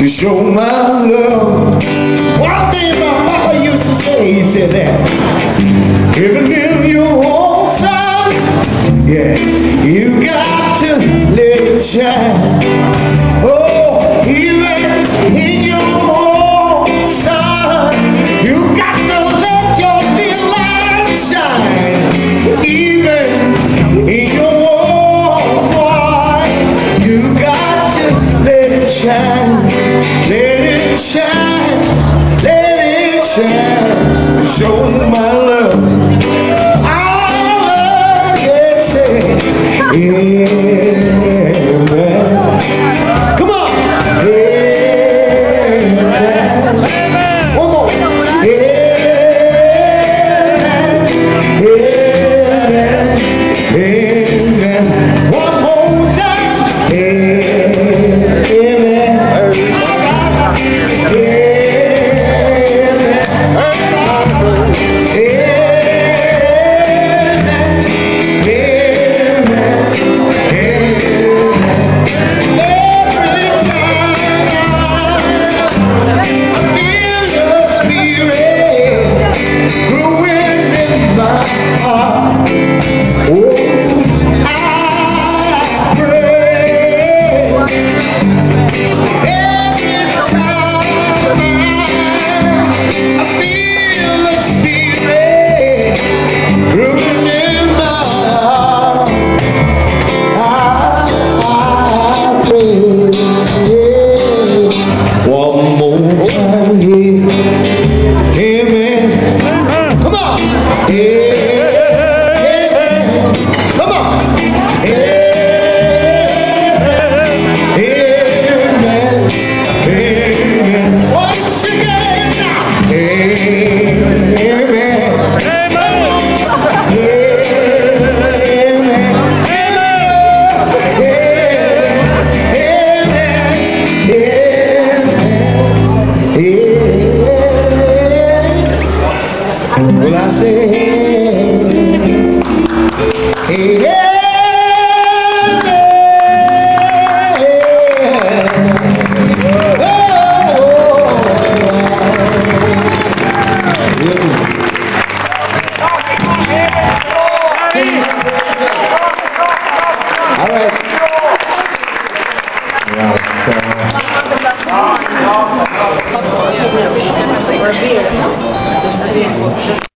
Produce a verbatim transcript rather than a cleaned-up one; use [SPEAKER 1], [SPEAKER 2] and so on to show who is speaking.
[SPEAKER 1] to show my love. One thing my papa used to say, he said that even if you're on side, yeah, you got to let it shine. Oh, even in your own side, you got to let your little light shine. Even in your own life, you got to let it shine. Let it shine, let it shine. Show my love. I love, yes, amen. Come on. Amen. One more. Amen. Amen. Amen. One more time. Amen. One more time, yeah. Amen. Come on. Amen. Come on. Amen. Amen. Amen. Once again now. Amen. Amen. Well, I say, hey, hey. All right. Right, so.